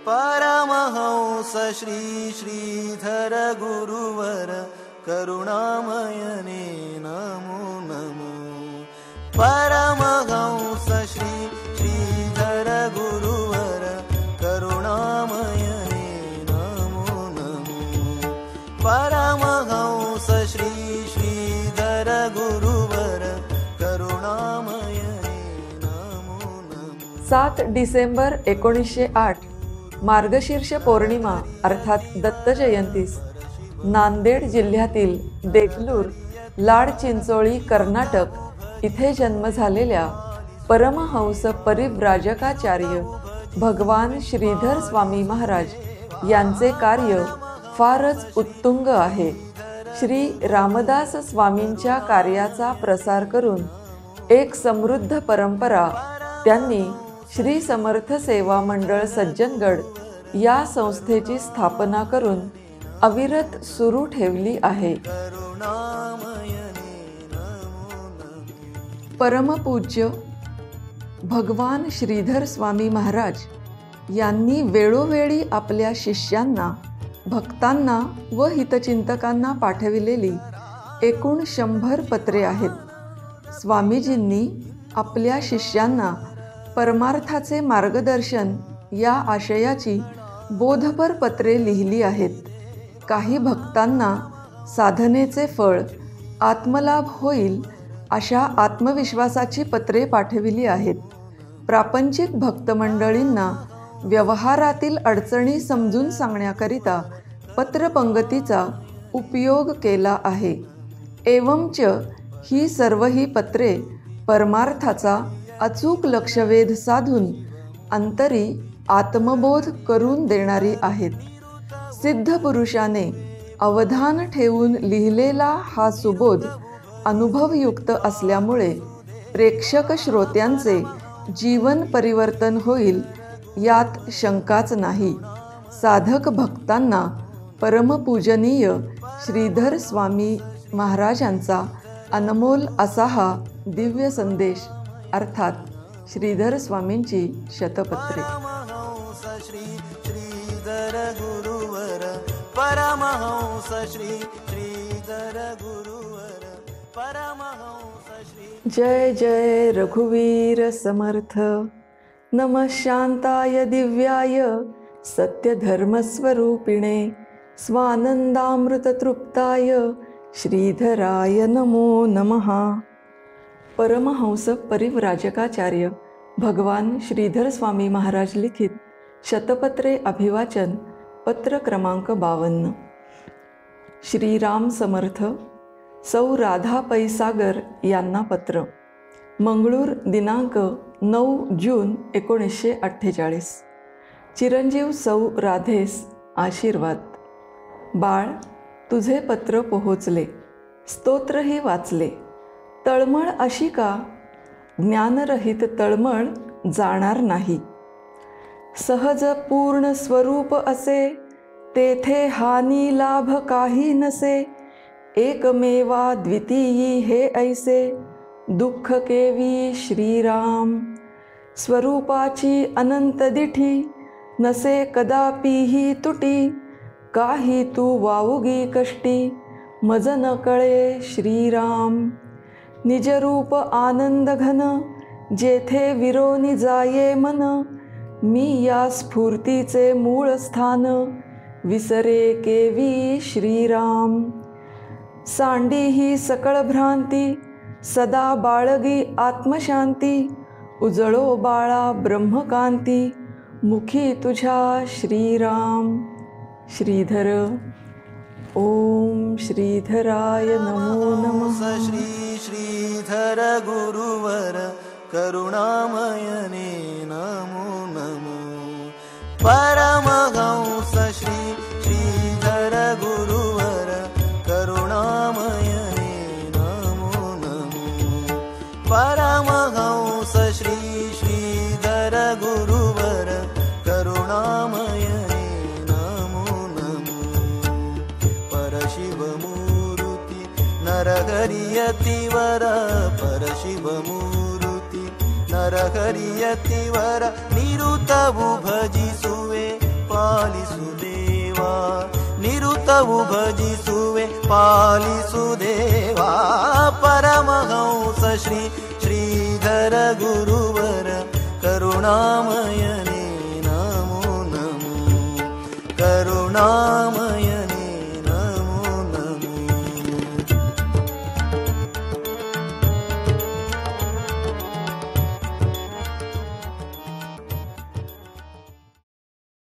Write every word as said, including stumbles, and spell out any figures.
परमहंस श्री श्रीधर गुरुवर करुणामयने नमो नमो। परमहंस श्री श्रीधर गुरुवर करुणामयने नमो नमो। परमहंस श्री श्रीधर गुरुवर करुणामयने नमो नमो। सात डिसेंबर एकोणीसशे आठ मार्गशीर्ष पौर्णिमा अर्थात दत्त जयंतीस नांदेड जिल्ह्यातील देगलूर लाडचिंचोळी कर्नाटक इथे जन्म झालेल्या परमहंस परिव्राजकाचार्य भगवान श्रीधर स्वामी महाराज यांचे कार्य फारच उत्तुंग आहे। श्री रामदास स्वामींच्या कार्याचा प्रसार करून एक समृद्ध परंपरा त्यांनी श्री समर्थ सेवा मंडळ सज्जनगड या संस्थेची स्थापना करून अविरत सुरू ठेवली आहे। परमपूज्य भगवान श्रीधर स्वामी महाराज यांनी वेळोवेळी आपल्या शिष्यांना, भक्तांना व हितचिंतकांना पाठविलेली एकूण शंभर पत्रे आहेत। स्वामीजींनी आपल्या शिष्यांना परमार्थाचे मार्गदर्शन या आशयाची बोधपर पत्रे लिहिली आहेत। काही भक्तांना साधनेचे फळ आत्मलाभ होईल अशा आत्मविश्वासाची पत्रे पाठविली आहेत। प्रापंचिक भक्तमंडळींना व्यवहारातील अडचणी समजून सांगण्याकरिता पत्रपंगतीचा उपयोग केला आहे। एवंच ही सर्व ही पत्रे परमार्थाचा अचूक लक्षवेध साधून अंतरी आत्मबोध करून देणारी आहेत। सिद्ध पुरुषाने अवधान ठेवून लिहिलेला हा सुबोध अनुभवयुक्त असल्यामुळे प्रेक्षक श्रोत्यांचे जीवन परिवर्तन होईल यात शंकाच नाही। साधक भक्तांना परमपूजनीय श्रीधर स्वामी महाराजांचा अनमोल असा हा दिव्य संदेश अर्थात श्रीधर स्वामींची शतपत्रे। परमहंस श्री श्रीधर गुरुवर परमहंस श्री। जय जय रघुवीर समर्थ। नमः शांताय दिव्याय सत्यधर्मस्वरूपिणे स्वानंदामृत तृप्ताय श्रीधराय नमो नमः। परमहंस परिव्राजकाचार्य भगवान श्रीधर स्वामी महाराज लिखित शतपत्रे अभिवाचन पत्र क्रमांक बावन्न। श्रीराम समर्थ सौ राधा पैसागर यांना पत्र। मंगळूर दिनांक नऊ जून एकोणीसशे अठ्ठेचाळीस। चिरंजीव सौ राधेस आशीर्वाद। बाळ, तुझे पत्र पोहोचले, स्तोत्रही वाचले। तळमळ अशी का? ज्ञानरहित तळमळ जाणार नाही। सहज पूर्ण स्वरूप असे, तेथे हानी लाभ काही नसे। एकमेवा द्वितीयी हे ऐसे, दुःख केवी श्रीराम। स्वरूपाची अनंत दिठी, नसे कदापिही तुटी। काही तू वावुगी कष्टी, मज न कळे श्रीराम। निजरूप आनंद घन, जेथे विरोनी जाये मन। मी या स्फूर्तीचे मूळ स्थान, विसरे केवी श्रीराम। सांडी ही सकळ भ्रांती, सदा बाळगी आत्मशांती। उजळो बाळा ब्रह्मकांती, मुखी तुझ्या श्रीराम। श्रीधर ओम श्रीधराय नमो नमः। श्री श्रीधर गुरुवर करुणामयने नमो नमो। परमहंस श्री श्रीधर गुरुवर करुणामयने नमो नमो। परमहंस श्री श्रीधर गुरुवर करुणामयने नमो नमो। परशिवमूर्ति नरहरियतिवर, परशिवमूर्ति नरहरियतिवर। निरुतवु भजिसुवे तऊ भजिसुवे पालिसुदेवा परमहंस श्री श्रीधर गुरुवर करुणामयने नमो नमो करुणा